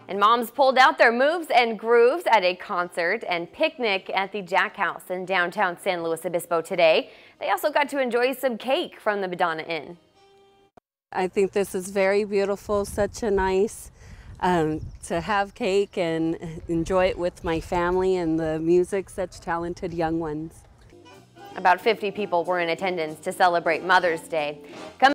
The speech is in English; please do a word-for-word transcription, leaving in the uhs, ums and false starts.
And moms pulled out their moves and grooves at a concert and picnic at the Jack House in downtown San Luis Obispo today. They also got to enjoy some cake from the Madonna Inn. I think this is very beautiful, such a nice um, to have cake and enjoy it with my family and the music, such talented young ones. About fifty people were in attendance to celebrate Mother's Day. Come